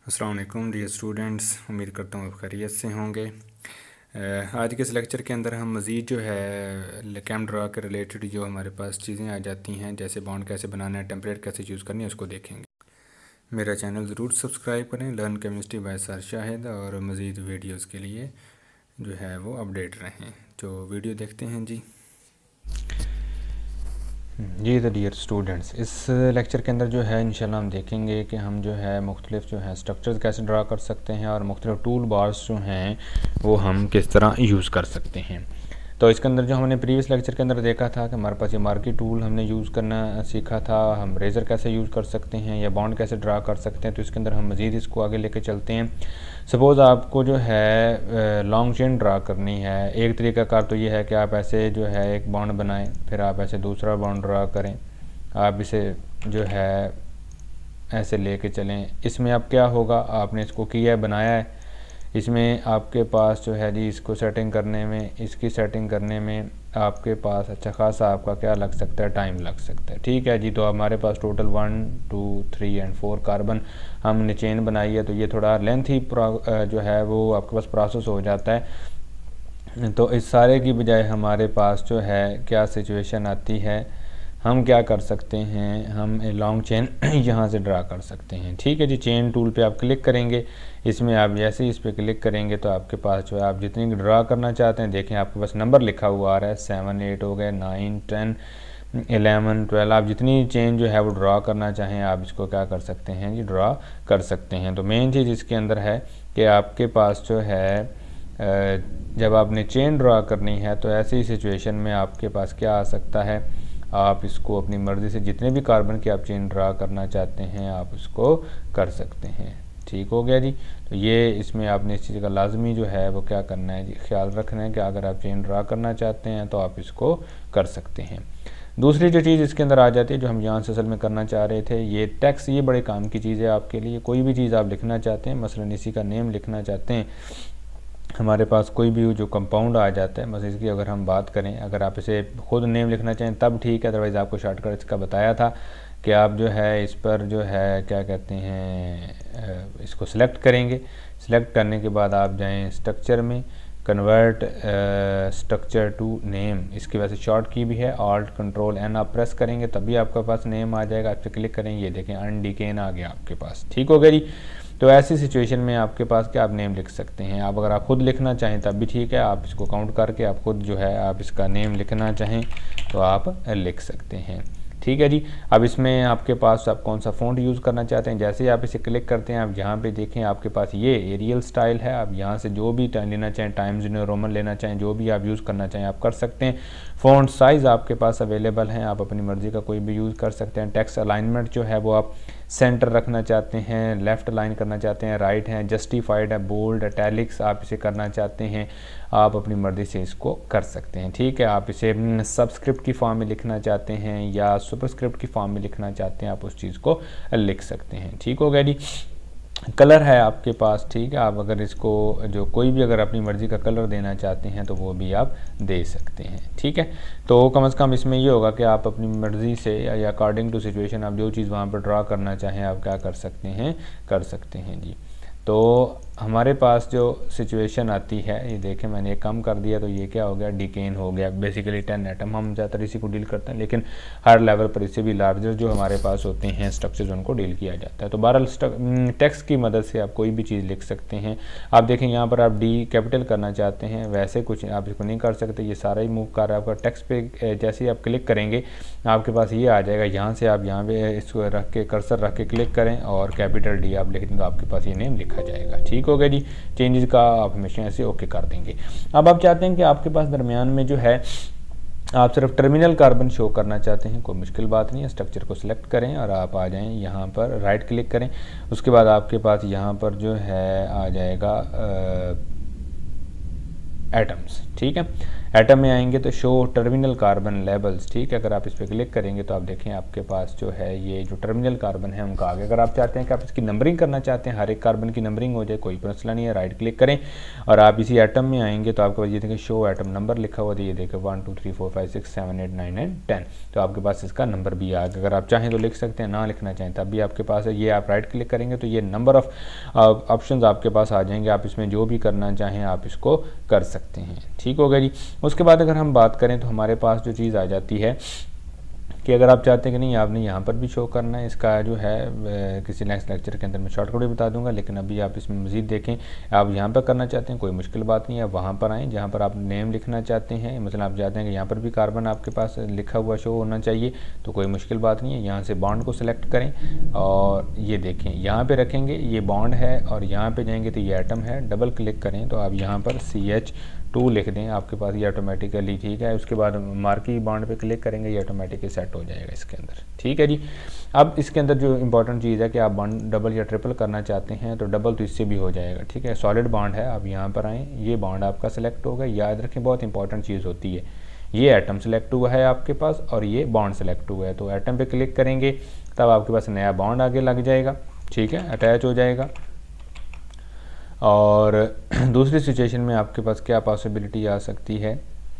अस्सलाम वालेकुम dear students, उम्मीद करता हूँ आप खैरियत से होंगे। आज के इस लेक्चर के अंदर हम मज़ीद जो है कैमड्रा के रिलेटेड जो हमारे पास चीज़ें आ जाती हैं, जैसे बॉन्ड कैसे बनाना है, टेम्पलेट कैसे यूज़ करनी है, उसको देखेंगे। मेरा चैनल ज़रूर सब्सक्राइब करें, learn chemistry by sir Shahid, और मज़ीद वीडियोज़ के लिए जो है वो अपडेट रहें। तो वीडियो देखते हैं जी। जी तो डियर स्टूडेंट्स, इस लेक्चर के अंदर जो है इंशाल्लाह हम देखेंगे कि हम जो है मुख्तलिफ जो है स्ट्रक्चर्स कैसे ड्रा कर सकते हैं और मुख्तलिफ टूल बार्स जो हैं वो हम किस तरह यूज़ कर सकते हैं। तो इसके अंदर जो हमने प्रीवियस लेक्चर के अंदर देखा था कि हमारे पास ये मार्की टूल हमने यूज़ करना सीखा था, हम रेज़र कैसे यूज़ कर सकते हैं या बॉन्ड कैसे ड्रा कर सकते हैं। तो इसके अंदर हम मज़ीद इसको आगे लेके चलते हैं। सपोज़ आपको जो है लॉन्ग चेन ड्रा करनी है। एक तरीक़ाकार तो ये है कि आप ऐसे जो है एक बॉन्ड बनाएं, फिर आप ऐसे दूसरा बॉन्ड ड्रा करें, आप इसे जो है ऐसे लेके चलें। इसमें अब क्या होगा, आपने इसको किया है, बनाया है, इसमें आपके पास जो है जी इसको सेटिंग करने में, इसकी सेटिंग करने में आपके पास अच्छा खासा आपका क्या लग सकता है, टाइम लग सकता है। ठीक है जी। तो हमारे पास टोटल 1 2 3 एंड 4 कार्बन हमने चेन बनाई है, तो ये थोड़ा लेंथी जो है वो आपके पास प्रोसेस हो जाता है। तो इस सारे की बजाय हमारे पास जो है क्या सिचुएशन आती है, हम क्या कर सकते हैं, हम ए लॉन्ग चेन यहाँ से ड्रा कर सकते हैं। ठीक है जी। चेन टूल पे आप क्लिक करेंगे, इसमें आप जैसे ही इस पर क्लिक करेंगे तो आपके पास जो है आप जितनी ड्रा करना चाहते हैं, देखें आपके पास नंबर लिखा हुआ आ रहा है, 7 8 हो गए, 9 10 11 12। आप जितनी चेन जो है वो ड्रा करना चाहें आप इसको क्या कर सकते हैं जी, ड्रा कर सकते हैं। तो मेन चीज़ इसके अंदर है कि आपके पास जो है जब आपने चेन ड्रा करनी है तो ऐसी सिचुएशन में आपके पास क्या आ सकता है, आप इसको अपनी मर्ज़ी से जितने भी कार्बन की आप चेन ड्रा करना चाहते हैं आप उसको कर सकते हैं। ठीक हो गया जी। तो ये इसमें आपने इस चीज़ का लाजमी जो है वो क्या करना है जी, ख्याल रखना है कि अगर आप चेन ड्रा करना चाहते हैं तो आप इसको कर सकते हैं। दूसरी जो चीज़ इसके अंदर आ जाती है, जो हम यहाँ से असल में करना चाह रहे थे, ये टेक्स्ट, ये बड़े काम की चीज़ है आपके लिए। कोई भी चीज़ आप लिखना चाहते हैं, मसलन इसी का नेम लिखना चाहते हैं, हमारे पास कोई भी जो कंपाउंड आ जाता है, बस इसकी अगर हम बात करें, अगर आप इसे खुद नेम लिखना चाहें तब ठीक है, अदरवाइज़ आपको शॉर्टकट इसका बताया था कि आप जो है इस पर जो है क्या कहते हैं, इसको सिलेक्ट करेंगे। सिलेक्ट करने के बाद आप जाएं स्ट्रक्चर में, कन्वर्ट स्ट्रक्चर टू नेम, इसकी वजह से शॉर्ट की भी है, ऑल्ट कंट्रोल एन आप प्रेस करेंगे तभी आपके पास नेम आ जाएगा। आप पे क्लिक करेंगे, ये देखें अनडिकेन आ गया आपके पास। ठीक हो गया जी। तो ऐसी सिचुएशन में आपके पास क्या आप नेम लिख सकते हैं। आप अगर आप खुद लिखना चाहें तब भी ठीक है, आप इसको काउंट करके आप खुद जो है आप इसका नेम लिखना चाहें तो आप लिख सकते हैं। ठीक है जी। अब इसमें आपके पास आप कौन सा फ़ॉन्ट यूज़ करना चाहते हैं, जैसे ही आप इसे क्लिक करते हैं आप यहाँ पे देखें आपके पास ये एरियल स्टाइल है। आप यहाँ से जो भी लेना चाहें, टाइम्स न्यू रोमन लेना चाहें, जो भी आप यूज़ करना चाहें आप कर सकते हैं। फ़ॉन्ट साइज़ आपके पास अवेलेबल हैं, आप अपनी मर्ज़ी का कोई भी यूज़ कर सकते हैं। टेक्स्ट अलाइनमेंट जो है वो आप सेंटर रखना चाहते हैं, लेफ़्ट अलाइन करना चाहते हैं, राइट है, जस्टिफाइड है, बोल्ड, इटैलिक्स आप इसे करना चाहते हैं, आप अपनी मर्ज़ी से इसको कर सकते हैं। ठीक है। आप इसे सबस्क्रिप्ट की फॉर्म में लिखना चाहते हैं या सुपरस्क्रिप्ट की फॉर्म में लिखना चाहते हैं, आप उस चीज़ को लिख सकते हैं। ठीक हो गया जी। कलर है आपके पास, ठीक है, आप अगर इसको जो कोई भी अगर अपनी मर्ज़ी का कलर देना चाहते हैं तो वो भी आप दे सकते हैं। ठीक है। तो कम से कम इसमें ये होगा कि आप अपनी मर्ज़ी से या अकॉर्डिंग टू सिचुएशन आप जो चीज़ वहाँ पर ड्रा करना चाहें आप क्या कर सकते हैं, कर सकते हैं जी। तो हमारे पास जो सिचुएशन आती है, ये देखें मैंने ये कम कर दिया तो ये क्या हो गया, डिकेन हो गया। बेसिकली 10 एटम, हम ज़्यादातर इसी को डील करते हैं, लेकिन हर लेवल पर इससे भी लार्जर जो हमारे पास होते हैं स्ट्रक्चर्स उनको डील किया जाता है। तो बहरहाल टेक्स्ट की मदद से आप कोई भी चीज़ लिख सकते हैं। आप देखें यहाँ पर आप डी कैपिटल करना चाहते हैं, वैसे कुछ आप इसको नहीं कर सकते, ये सारा ही मूव कर रहा है आपका। टेक्स्ट पे जैसे ही आप क्लिक करेंगे आपके पास ये आ जाएगा, यहाँ से आप यहाँ पे इसको रख के कर्सर रख के क्लिक करें और कैपिटल डी आप लिख दें तो आपके पास ये नेम लिखा जाएगा। ठीक हो गया जी। चेंजेस का आप हमेशा ऐसे ओके कर देंगे। अब आप चाहते हैं कि आपके पास दरमियान में जो है आप सिर्फ टर्मिनल कार्बन शो करना चाहते हैं, कोई मुश्किल बात नहीं है। स्ट्रक्चर को सिलेक्ट करें और आप आ जाएं यहाँ पर, राइट क्लिक करें, उसके बाद आपके पास यहाँ पर जो है आ जाएगा एटम्स। ठीक है। एटम में आएंगे तो शो टर्मिनल कार्बन लेबल्स, ठीक है। अगर आप इस पर क्लिक करेंगे तो आप देखें आपके पास जो है ये जो टर्मिनल कार्बन है उनका आगे, अगर आप चाहते हैं कि आप इसकी नंबरिंग करना चाहते हैं, हर एक कार्बन की नंबरिंग हो जाए, कोई मसला नहीं है, राइट क्लिक करें और आप इसी एटम में आएंगे तो आपके पास ये देखें शो एटम नंबर लिखा हुआ था, ये देखें 1 2 3 4 5 6 7 8 9 एंड 10, तो आपके पास इसका नंबर भी आ गया। अगर आप चाहें तो लिख सकते हैं, ना लिखना चाहें तब भी आपके पास है। ये आप राइट क्लिक करेंगे तो ये नंबर ऑफ ऑप्शंस आपके पास आ जाएंगे, आप इसमें जो भी करना चाहें आप इसको कर सकते हैं, ठीक हो गया जी। उसके बाद अगर हम बात करें तो हमारे पास जो चीज़ आ जाती है कि अगर आप चाहते हैं कि नहीं आपने यहाँ पर भी शो करना है, इसका जो है किसी नेक्स्ट लेक्चर के अंदर मैं शॉर्टकट भी बता दूंगा, लेकिन अभी आप इसमें मज़ीद देखें, आप यहाँ पर करना चाहते हैं कोई मुश्किल बात नहीं है, आप वहाँ पर आएँ जहाँ पर आप नेम लिखना चाहते हैं, मतलब आप चाहते हैं कि यहाँ पर भी कार्बन आपके पास लिखा हुआ शो होना चाहिए, तो कोई मुश्किल बात नहीं है। यहाँ से बॉन्ड को सिलेक्ट करें और ये देखें यहाँ पर रखेंगे, ये बॉन्ड है और यहाँ पर जाएंगे तो ये एटम है, डबल क्लिक करें तो आप यहाँ पर CH2 लिख दें, आपके पास ये ऑटोमेटिकली, ठीक है। उसके बाद मार्की बॉन्ड पे क्लिक करेंगे, ये ऑटोमेटिकली सेट हो जाएगा इसके अंदर, ठीक है जी। अब इसके अंदर जो इंपॉर्टेंट चीज़ है कि आप बॉन्ड डबल या ट्रिपल करना चाहते हैं तो डबल तो इससे भी हो जाएगा, ठीक है। सॉलिड बॉन्ड है, आप यहाँ पर आएँ, ये बॉन्ड आपका सेलेक्ट होगा, याद रखें बहुत इंपॉर्टेंट चीज़ होती है, ये एटम सेलेक्ट हुआ है आपके पास और ये बॉन्ड सेलेक्ट हुआ है, तो एटम पे क्लिक करेंगे तब आपके पास नया बॉन्ड आगे लग जाएगा, ठीक है, अटैच हो जाएगा। और दूसरी सिचुएशन में आपके पास क्या पॉसिबिलिटी आ सकती है,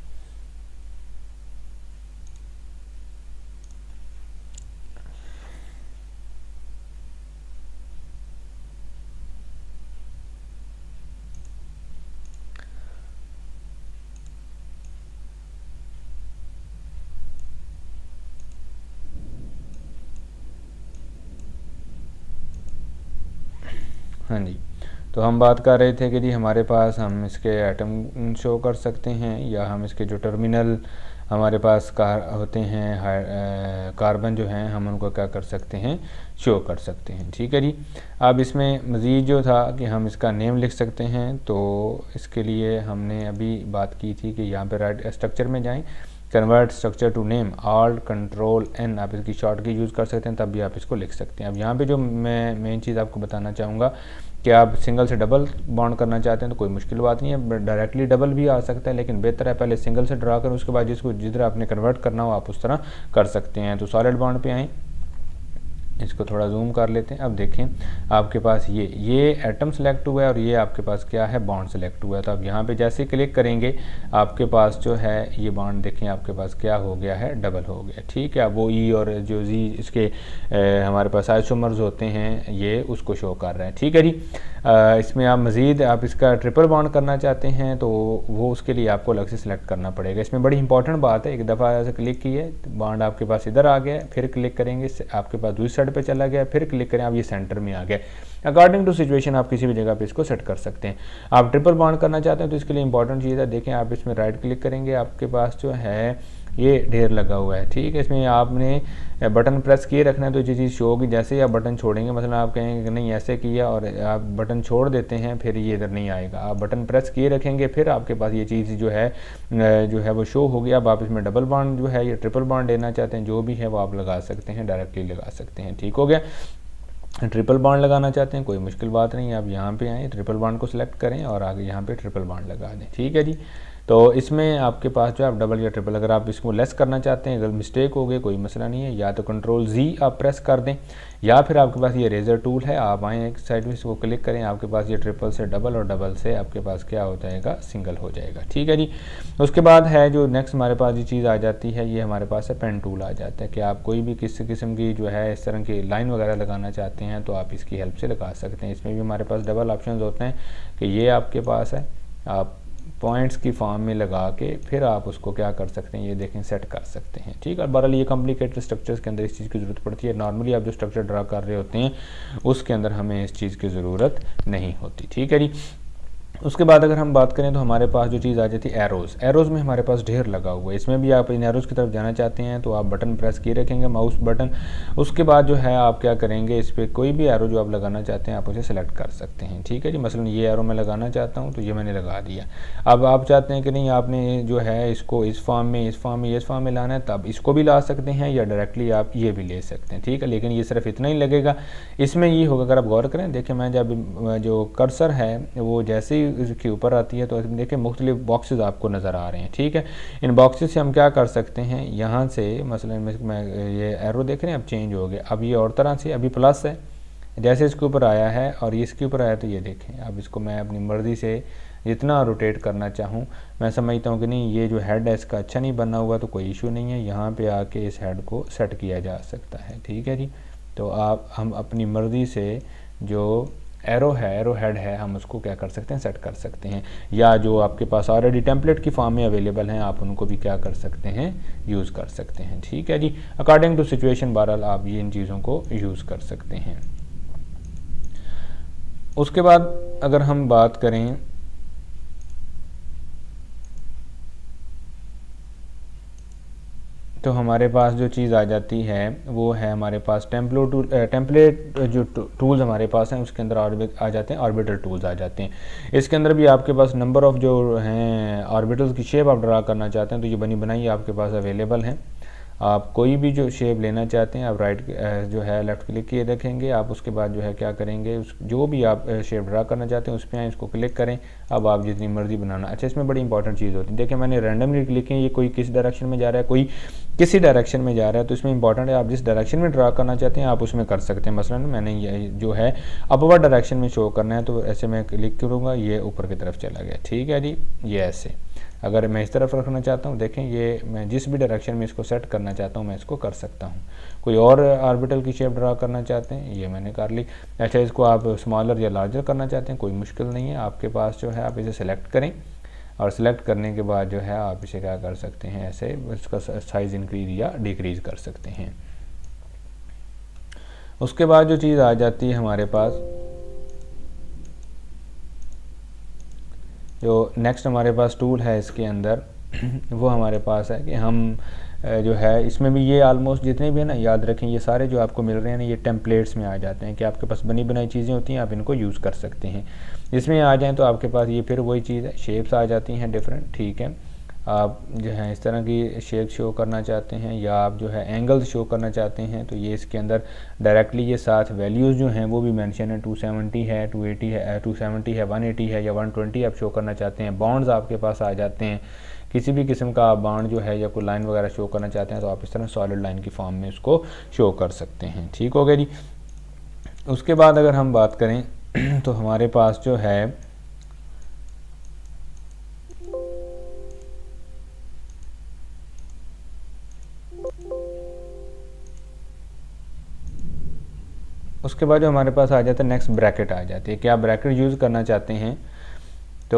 हाँ जी, तो हम बात कर रहे थे कि जी हमारे पास हम इसके एटम शो कर सकते हैं या हम इसके जो टर्मिनल हमारे पास होते हैं कार्बन जो हैं हम उनको क्या कर सकते हैं, शो कर सकते हैं, ठीक है जी। अब इसमें मज़ीद जो था कि हम इसका नेम लिख सकते हैं, तो इसके लिए हमने अभी बात की थी कि यहाँ पे राइट स्ट्रक्चर में जाएं, convert structure to name, alt control N, आप इसकी शॉर्ट की यूज़ कर सकते हैं, तब भी आप इसको लिख सकते हैं। अब यहाँ पे जो मैं मेन चीज़ आपको बताना चाहूँगा कि आप सिंगल से डबल बॉन्ड करना चाहते हैं तो कोई मुश्किल बात नहीं है, डायरेक्टली डबल भी आ सकता है, लेकिन बेहतर है पहले सिंगल से ड्रा करें, उसके बाद जिसको जिस तरह आपने कन्वर्ट करना हो आप उस तरह कर सकते हैं। तो सॉलिड बॉन्ड पे आएँ, इसको थोड़ा जूम कर लेते हैं। अब देखें आपके पास ये एटम सेलेक्ट हुआ है और ये आपके पास क्या है, बॉन्ड सेलेक्ट हुआ है। तो अब यहाँ पे जैसे क्लिक करेंगे आपके पास जो है ये बॉन्ड देखें आपके पास क्या हो गया है, डबल हो गया, ठीक है। वो ई और जो जी इसके हमारे पास आइसोमर्स होते हैं ये उसको शो कर रहे हैं, ठीक है जी। इसमें आप मज़ीद आप इसका ट्रिपल बॉन्ड करना चाहते हैं तो वो उसके लिए आपको अलग से सिलेक्ट करना पड़ेगा। इसमें बड़ी इंपॉर्टेंट बात है, एक दफ़ा ऐसे क्लिक किए बॉन्ड आपके पास इधर आ गया, फिर क्लिक करेंगे आपके पास दूसरी साइड पे चला गया, फिर क्लिक करें आप ये सेंटर में आ गया। अकॉर्डिंग टू सिचुएशन आप किसी भी जगह पे इसको सेट कर सकते हैं। आप ट्रिपल बॉन्ड करना चाहते हैं तो इसके लिए इंपॉर्टेंट चीज़ है, देखें आप इसमें राइट क्लिक करेंगे, आपके पास जो है ये ढेर लगा हुआ है, ठीक है। इसमें आपने बटन प्रेस किए रखना है तो ये चीज़ शो होगी, जैसे ही आप बटन छोड़ेंगे, मतलब आप कहेंगे कि नहीं ऐसे किया और आप बटन छोड़ देते हैं फिर ये इधर नहीं आएगा, आप बटन प्रेस किए रखेंगे फिर आपके पास ये चीज़ जो है वो शो होगी। अब आप इसमें डबल बॉन्ड जो है ये ट्रिपल बॉन्ड लेना चाहते हैं, जो भी है वो आप लगा सकते हैं, डायरेक्टली लगा सकते हैं, ठीक हो गया। ट्रिपल बॉन्ड लगाना चाहते हैं कोई मुश्किल बात नहीं है, आप यहाँ पे आएँ, ट्रिपल बॉन्ड को सिलेक्ट करें और आगे यहाँ पे ट्रिपल बॉन्ड लगा दें, ठीक है जी। तो इसमें आपके पास जो है आप डबल या ट्रिपल, अगर आप इसको लेस करना चाहते हैं, अगर मिस्टेक हो गई कोई मसला नहीं है, या तो कंट्रोल Z आप प्रेस कर दें या फिर आपके पास ये रेजर टूल है, आप आएँ एक साइड में इसको क्लिक करें, आपके पास ये ट्रिपल से डबल और डबल से आपके पास क्या हो जाएगा, सिंगल हो जाएगा, ठीक है जी। उसके बाद है जो नेक्स्ट हमारे पास ये चीज़ आ जाती है, ये हमारे पास है पेन टूल आ जाता है कि आप कोई भी किसी किस्म की जो है इस तरह की लाइन वगैरह लगाना चाहते हैं तो आप इसकी हेल्प से लगा सकते हैं। इसमें भी हमारे पास डबल ऑप्शन होते हैं कि ये आपके पास है, आप पॉइंट्स की फॉर्म में लगा के फिर आप उसको क्या कर सकते हैं, ये देखें सेट कर सकते हैं, ठीक है। बहरहाल ये कॉम्प्लिकेटेड स्ट्रक्चर्स के अंदर इस चीज़ की ज़रूरत पड़ती है, नॉर्मली आप जो स्ट्रक्चर ड्रा कर रहे होते हैं उसके अंदर हमें इस चीज़ की ज़रूरत नहीं होती, ठीक है जी। उसके बाद अगर हम बात करें तो हमारे पास जो चीज़ आ जाती है एरोज़ में हमारे पास ढेर लगा हुआ है। इसमें भी आप इन एरोज़ की तरफ जाना चाहते हैं तो आप बटन प्रेस किए रखेंगे, माउस बटन, उसके बाद जो है आप क्या करेंगे, इस पर कोई भी एरो जो आप लगाना चाहते हैं आप उसे सेलेक्ट कर सकते हैं, ठीक है जी। मसलन ये एरो मैं लगाना चाहता हूँ तो ये मैंने लगा दिया। अब आप चाहते हैं कि नहीं आपने जो है इसको इस फॉर्म में लाना है, तब इसको भी ला सकते हैं या डायरेक्टली आप ये भी ले सकते हैं, ठीक है। लेकिन ये सिर्फ इतना ही लगेगा, इसमें ये होगा, अगर आप गौर करें, देखिए मैं जब जो कर्सर है वो जैसे ही इसके ऊपर आती है तो देखिए मुख्तलिफ बॉक्सेस आपको नज़र आ रहे हैं, ठीक है। इन बॉक्सेस से हम क्या कर सकते हैं, यहाँ से मसलन मैं ये एरो देख रहे हैं अब चेंज हो गया, अब ये और तरह से अभी प्लस है, जैसे इसके ऊपर आया है और इसके ऊपर आया तो ये देखें अब इसको मैं अपनी मर्ज़ी से जितना रोटेट करना चाहूँ, मैं समझता हूँ कि नहीं ये जो हेड है इसका अच्छा नहीं बना हुआ तो कोई इशू नहीं है, यहाँ पे आके इस हेड को सेट किया जा सकता है, ठीक है जी। तो हम अपनी मर्ज़ी से जो एरो हेड है हम उसको क्या कर सकते हैं, सेट कर सकते हैं, या जो आपके पास ऑलरेडी टेम्पलेट की फॉर्म में अवेलेबल हैं आप उनको भी क्या कर सकते हैं, यूज़ कर सकते हैं, ठीक है जी। अकॉर्डिंग टू सिचुएशन बहरहाल आप ये इन चीज़ों को यूज़ कर सकते हैं। उसके बाद अगर हम बात करें तो हमारे पास जो चीज़ आ जाती है वो है हमारे पास टेम्पलेट जो टूल्स हमारे पास हैं उसके अंदर आ जाते हैं ऑर्बिटल टूल्स आ जाते हैं। इसके अंदर भी आपके पास नंबर ऑफ़ जो हैं ऑर्बिटल्स की शेप आप ड्रा करना चाहते हैं तो ये बनी बनाई आपके पास अवेलेबल हैं। आप कोई भी जो शेप लेना चाहते हैं आप राइट जो है लेफ़्ट क्लिक किए रखेंगे, आप उसके बाद जो है क्या करेंगे जो भी आप शेप ड्रा करना चाहते हैं उस पर आए, इसको क्लिक करें। अब आप जितनी मर्जी बनाना। अच्छा इसमें बड़ी इंपॉर्टेंट चीज़ होती है, देखिए मैंने रैंडमली क्लिक किया, ये कोई किस डायरेक्शन में जा रहा है कोई किसी डायरेक्शन में जा रहा है, तो इसमें इंपॉर्टेंट है आप जिस डायरेक्शन में ड्रा करना चाहते हैं आप उसमें कर सकते हैं। मसलन मैंने ये जो है अपवर्ड डायरेक्शन में शो करना है तो ऐसे मैं क्लिक करूँगा ये ऊपर की तरफ चला गया, ठीक है जी। ये ऐसे अगर मैं इस तरफ रखना चाहता हूँ, देखें ये मैं जिस भी डायरेक्शन में इसको सेट करना चाहता हूँ मैं इसको कर सकता हूँ। कोई और ऑर्बिटल की शेप ड्रा करना चाहते हैं, ये मैंने कर ली। अच्छा इसको आप स्मॉलर या लार्जर करना चाहते हैं, कोई मुश्किल नहीं है, आपके पास जो है आप इसे सेलेक्ट करें और सेलेक्ट करने के बाद जो है आप इसे क्या कर सकते हैं, ऐसे इसका साइज़ इंक्रीज या डिक्रीज़ कर सकते हैं। उसके बाद जो चीज़ आ जाती है हमारे पास, जो नेक्स्ट हमारे पास टूल है इसके अंदर वो हमारे पास है कि हम जो है इसमें भी ये ऑलमोस्ट जितने भी है ना, याद रखें ये सारे जो आपको मिल रहे हैं ना ये टेम्पलेट्स में आ जाते हैं कि आपके पास बनी बनाई चीज़ें होती हैं, आप इनको यूज़ कर सकते हैं। इसमें आ जाएं तो आपके पास ये फिर वही चीज़ है, शेप्स आ जाती हैं डिफरेंट, ठीक है। आप जो है इस तरह की शेप शो करना चाहते हैं या आप जो है एंगल्स शो करना चाहते हैं तो ये इसके अंदर डायरेक्टली ये साथ वैल्यूज़ जो हैं वो भी मेंशन है, 270 है, 280 है, 270 है, 180 है या 120 आप शो करना चाहते हैं। बॉन्ड्स आपके पास आ जाते हैं, किसी भी किस्म का आप बाउंड जो है या कोई लाइन वगैरह शो करना चाहते हैं तो आप इस तरह सॉलिड लाइन की फॉर्म में उसको शो कर सकते हैं, ठीक हो गया जी। उसके बाद अगर हम बात करें तो हमारे पास जो है उसके बाद जो हमारे पास आ जाता है नेक्स्ट ब्रैकेट आ जाती है कि आप ब्रैकेट यूज़ करना चाहते हैं तो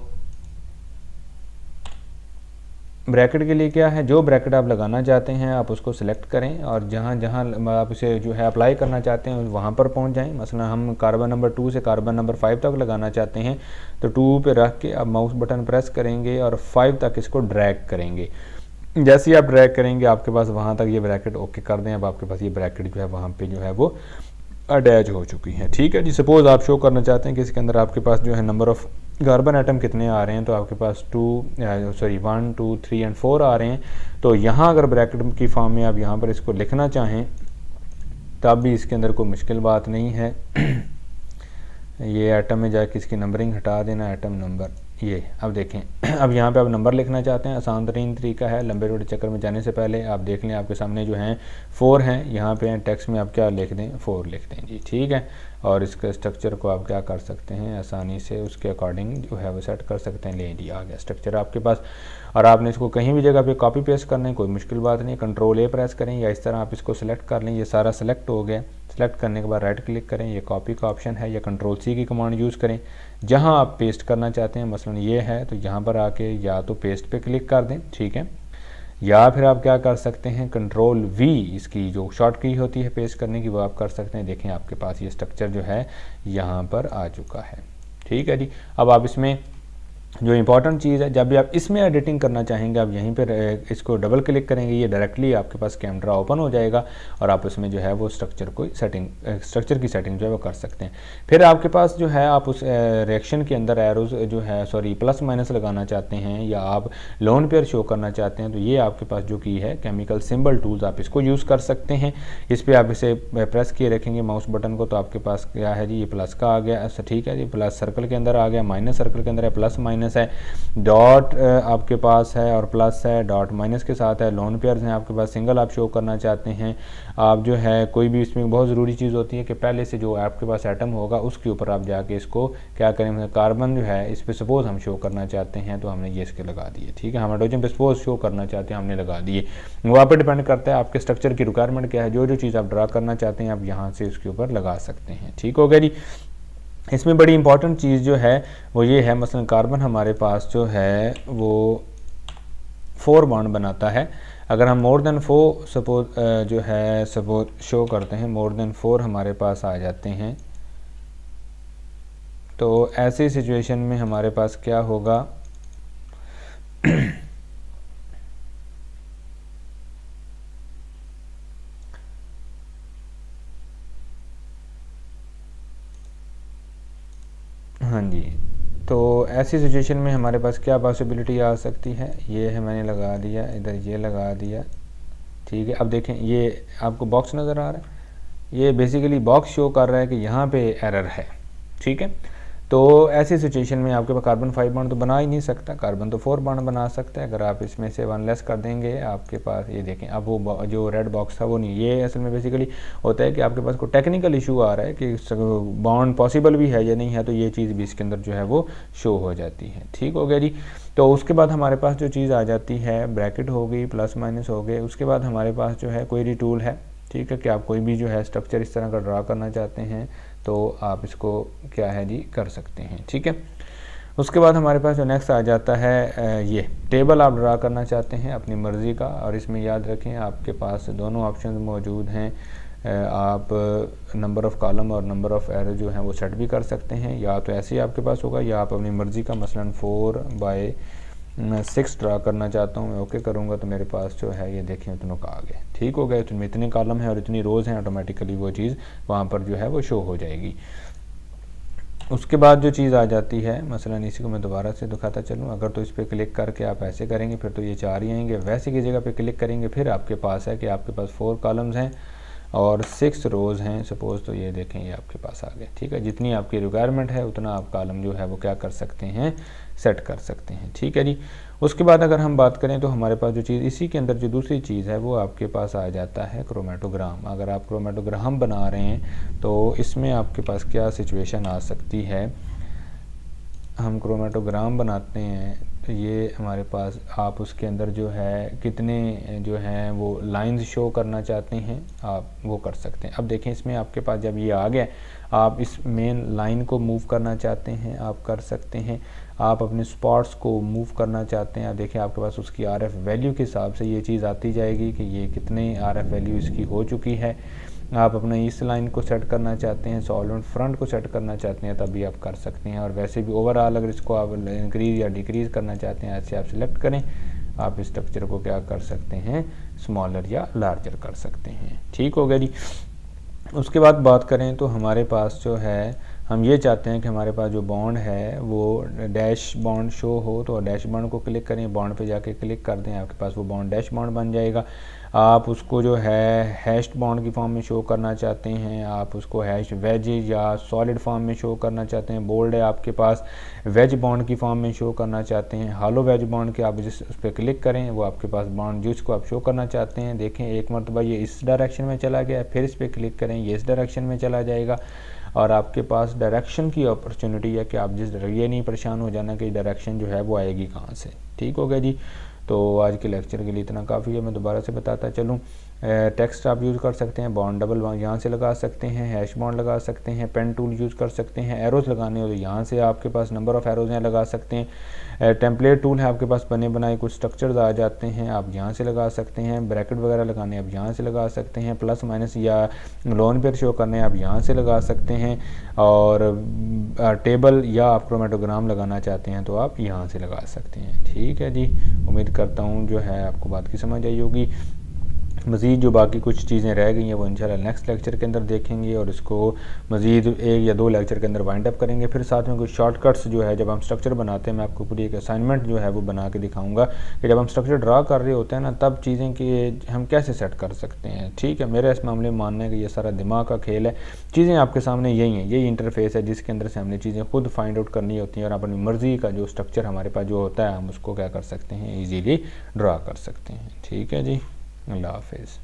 ब्रैकेट के लिए क्या है, जो ब्रैकेट आप लगाना चाहते हैं आप उसको सिलेक्ट करें और जहाँ जहाँ आप इसे जो है अप्लाई करना चाहते हैं वहाँ पर पहुँच जाएं। मसलन हम कार्बन नंबर 2 से कार्बन नंबर 5 तक लगाना चाहते हैं तो 2 पे रख के आप माउस बटन प्रेस करेंगे और 5 तक इसको ड्रैग करेंगे। जैसे ही आप ड्रैग करेंगे आपके पास वहाँ तक ये ब्रैकेट ओके कर दें, अब आपके पास ये ब्रैकेट जो है वहाँ पर जो है वो अटैच हो चुकी है, ठीक है जी। सपोज़ आप शो करना चाहते हैं कि इसके अंदर आपके पास जो है नंबर ऑफ़ कार्बन आइटम कितने आ रहे हैं तो आपके पास 1 2 3 एंड 4 आ रहे हैं। तो यहाँ अगर ब्रैकेट की फॉर्म में आप यहाँ पर इसको लिखना चाहें तब भी इसके अंदर कोई मुश्किल बात नहीं है। ये आइटम में जाके इसकी नंबरिंग हटा देना, आइटम नंबर ये अब देखें अब यहाँ पे आप नंबर लिखना चाहते हैं, आसान तरीन तरीका है। लंबे रोड चक्कर में जाने से पहले आप देख लें आपके सामने जो हैं 4 हैं, यहाँ पे टेक्स्ट में आप क्या लिख दें 4 लिख दें जी, ठीक है। और इसके स्ट्रक्चर को आप क्या कर सकते हैं आसानी से उसके अकॉर्डिंग जो है वो सेट कर सकते हैं। ले जी आ गया स्ट्रक्चर आपके पास और आपने इसको कहीं भी जगह पे कॉपी पेस्ट करना है, कोई मुश्किल बात नहीं, कंट्रोल ए प्रेस करें या इस तरह आप इसको सिलेक्ट कर लें। ये सारा सेलेक्ट हो गया, सेलेक्ट करने के बाद राइट क्लिक करें, ये कॉपी का ऑप्शन है या कंट्रोल सी की कमांड यूज़ करें। जहाँ आप पेस्ट करना चाहते हैं मसलन ये है तो यहाँ पर आके या तो पेस्ट पे क्लिक कर दें, ठीक है, या फिर आप क्या कर सकते हैं कंट्रोल वी इसकी जो शॉर्ट की होती है पेस्ट करने की वो आप कर सकते हैं। देखें आपके पास ये स्ट्रक्चर जो है यहाँ पर आ चुका है, ठीक है जी। अब आप इसमें जो इंपॉर्टेंट चीज़ है, जब भी आप इसमें एडिटिंग करना चाहेंगे आप यहीं पर इसको डबल क्लिक करेंगे, ये डायरेक्टली आपके पास कैमरा ओपन हो जाएगा और आप उसमें जो है वो स्ट्रक्चर की सेटिंग जो है वो कर सकते हैं। फिर आपके पास जो है आप उस रिएक्शन के अंदर एरोज जो है प्लस माइनस लगाना चाहते हैं या आप लोन पेयर शो करना चाहते हैं, तो ये आपके पास जो की है केमिकल सिंबल टूल्स, आप इसको यूज़ कर सकते हैं। इस पर आप इसे प्रेस किए रखेंगे माउस बटन को, तो आपके पास क्या है जी, ये प्लस का आ गया, ठीक है जी, प्लस सर्कल के अंदर आ गया, माइनस सर्कल के अंदर है, प्लस माइनस है, डॉट आपके पास है और प्लस है, डॉट माइनस के साथ है, लोन पेयर्स हैं आपके पास, सिंगल आप शो करना चाहते हैं आप जो है कोई भी, इसमें बहुत ज़रूरी चीज़ होती है कि पहले से जो आपके पास एटम होगा उसके ऊपर आप जाके इसको क्या करें, कार्बन जो है इस पर सपोज हम शो करना चाहते हैं तो हमने ये इसके लगा दिए, ठीक है। हम हाइड्रोजन पे सपोज शो करना चाहते हैं, हमने लगा दिए। वहाँ पर डिपेंड करता है आपके स्ट्रक्चर की रिक्वायरमेंट क्या है, जो चीज़ आप ड्रा करना चाहते हैं आप यहाँ से उसके ऊपर लगा सकते हैं, ठीक हो गया जी। इसमें बड़ी इंपॉर्टेंट चीज़ जो है वो ये है, मसलन कार्बन हमारे पास जो है वो 4 बॉन्ड बनाता है। अगर हम मोर देन 4 सपोज शो करते हैं, मोर देन 4 हमारे पास आ जाते हैं, तो ऐसी सिचुएशन में हमारे पास क्या होगा हाँ जी, तो ऐसी सिचुएशन में हमारे पास क्या पॉसिबिलिटी आ सकती है, ये है मैंने लगा दिया, इधर ये लगा दिया, ठीक है। अब देखें ये आपको बॉक्स नज़र आ रहा है, ये बेसिकली बॉक्स शो कर रहा है कि यहाँ पे एरर है, ठीक है। तो ऐसी सिचुएशन में आपके पास कार्बन 5 बॉन्ड तो बना ही नहीं सकता, कार्बन तो 4 बॉन्ड बना सकता है। अगर आप इसमें से 1 लेस कर देंगे आपके पास, ये देखें अब वो जो रेड बॉक्स था वो नहीं, ये असल में बेसिकली होता है कि आपके पास कोई टेक्निकल इशू आ रहा है कि बॉन्ड पॉसिबल भी है या नहीं है, तो ये चीज़ भी इसके अंदर जो है वो शो हो जाती है, ठीक हो गया जी। तो उसके बाद हमारे पास जो चीज़ आ जाती है, ब्रैकेट हो गई, प्लस माइनस हो गए, उसके बाद हमारे पास जो है क्वेरी टूल है, ठीक है, कि आप कोई भी जो है स्ट्रक्चर इस तरह का ड्रा करना चाहते हैं तो आप इसको क्या है जी कर सकते हैं, ठीक है। उसके बाद हमारे पास जो नेक्स्ट आ जाता है, ये टेबल आप ड्रा करना चाहते हैं अपनी मर्ज़ी का, और इसमें याद रखें आपके पास दोनों ऑप्शन मौजूद हैं। आप नंबर ऑफ़ कॉलम और नंबर ऑफ़ एरो जो है वो सेट भी कर सकते हैं, या तो ऐसे ही आपके पास होगा या आप अपनी मर्ज़ी का मसलन 4/6 ड्रा करना चाहता हूँ, मैं ओके करूँगा तो मेरे पास जो है ये देखें इतनों का आ गया, ठीक हो गया। इसमें इतने कॉलम हैं और इतनी रोज़ हैं, ऑटोमेटिकली वो चीज़ वहाँ पर जो है वो शो हो जाएगी। उसके बाद जो चीज़ आ जाती है, मसलन इसी को मैं दोबारा से दिखाता चलूँ, अगर तो इस पर क्लिक करके आप ऐसे करेंगे फिर तो ये 4 ही आएंगे, वैसे की जगह पे क्लिक करेंगे फिर आपके पास है कि आपके पास 4 कॉलम्स हैं और 6 रोज़ हैं सपोज़, तो ये देखें ये आपके पास आ गए, ठीक है। जितनी आपकी रिक्वायरमेंट है उतना आप कॉलम जो है वो क्या कर सकते हैं, सेट कर सकते हैं, ठीक है जी। उसके बाद अगर हम बात करें तो हमारे पास जो चीज़ इसी के अंदर जो दूसरी चीज़ है वो आपके पास आ जाता है क्रोमेटोग्राम। अगर आप क्रोमेटोग्राम बना रहे हैं तो इसमें आपके पास क्या सिचुएशन आ सकती है, हम क्रोमेटोग्राम बनाते हैं तो ये हमारे पास आप उसके अंदर जो है कितने जो हैं वो लाइंस शो करना चाहते हैं आप वो कर सकते हैं। अब देखें इसमें आपके पास जब ये आ गया, आप इस मेन लाइन को मूव करना चाहते हैं आप कर सकते हैं, आप अपने स्पॉट्स को मूव करना चाहते हैं, आप देखें आपके पास उसकी RF वैल्यू के हिसाब से ये चीज़ आती जाएगी कि ये कितने RF वैल्यू इसकी हो चुकी है। आप अपना इस लाइन को सेट करना चाहते हैं, सॉल्वेंट फ्रंट को सेट करना चाहते हैं तभी आप कर सकते हैं, और वैसे भी ओवरऑल अगर इसको आप इंक्रीज़ या डिक्रीज़ करना चाहते हैं ऐसे आप सिलेक्ट करें, आप इस स्ट्रक्चर को क्या कर सकते हैं, स्मॉलर या लार्जर कर सकते हैं, ठीक हो गया जी। उसके बाद बात करें तो हमारे पास जो है हम ये चाहते हैं कि हमारे पास जो बॉन्ड है वो डैश बॉन्ड शो हो, तो डैश बॉन्ड को क्लिक करें, बॉन्ड पे जाके क्लिक कर दें, आपके पास वो बॉन्ड डैश बॉन्ड बन जाएगा। आप उसको जो है हैश्ड बॉन्ड की फॉर्म में शो करना चाहते हैं, आप उसको हैश वेज या सॉलिड फॉर्म में शो करना चाहते हैं, बोल्ड है आपके पास वेज बॉन्ड की फॉर्म में शो करना चाहते हैं, हॉलो वेज बॉन्ड के आप जिस उस पर क्लिक करें वो आपके पास बॉन्ड जिसको आप शो करना चाहते हैं, देखें एक मरतबा ये इस डायरेक्शन में चला गया, फिर इस पर क्लिक करें ये इस डायरेक्शन में चला जाएगा, और आपके पास डायरेक्शन की अपॉर्चुनिटी है कि आप ये नहीं परेशान हो जाना कि डायरेक्शन जो है वो आएगी कहाँ से, ठीक हो गया जी। तो आज के लेक्चर के लिए इतना काफ़ी है, मैं दोबारा से बताता चलूँ टेक्स्ट आप यूज़ कर सकते हैं, बॉन्ड डबल यहाँ से लगा सकते हैं, हैश बॉन्ड लगा सकते हैं, पेन टूल यूज़ कर सकते हैं, एरोज़ लगाने हो तो यहाँ से आपके पास नंबर ऑफ़ एरोज़ हैं लगा सकते हैं, टेम्पलेट टूल है आपके पास, बने बनाए कुछ स्ट्रक्चर्स आ जाते हैं आप यहाँ से लगा सकते हैं, ब्रैकेट वगैरह लगाने आप यहाँ से लगा सकते हैं, प्लस माइनस या लोन पेयर शो करने आप यहाँ से लगा सकते हैं, और टेबल या आप क्रोमेटोग्राम लगाना चाहते हैं तो आप यहाँ से लगा सकते हैं। ठीक है जी, उम्मीद करता हूँ जो है आपको बात की समझ आई होगी। मज़ीद जो बाकी कुछ चीज़ें रह गई हैं वो इंशाल्लाह नेक्स्ट लेक्चर के अंदर देखेंगे और इसको मज़ीद 1 या 2 लेक्चर के अंदर वाइंड अप करेंगे। फिर साथ में कुछ शॉर्टकट्स जो है जब हम स्ट्रक्चर बनाते हैं, मैं आपको पूरी एक असाइनमेंट जो है वो बना के दिखाऊंगा कि जब हम स्ट्रक्चर ड्रा कर रहे होते हैं ना तब चीज़ें कि हम कैसे सेट कर सकते हैं। ठीक है, मेरा इस मामले में मानना है कि ये सारा दिमाग का खेल है, चीज़ें आपके सामने यही हैं, यही इंटरफेस है जिसके अंदर से हमने चीज़ें खुद फाइंड आउट करनी होती हैं और अपनी मर्ज़ी का जो स्ट्रक्चर हमारे पास जो होता है हम उसको क्या कर सकते हैं, ईजीली ड्रा कर सकते हैं। ठीक है जी, अल्लाह हाफिज़।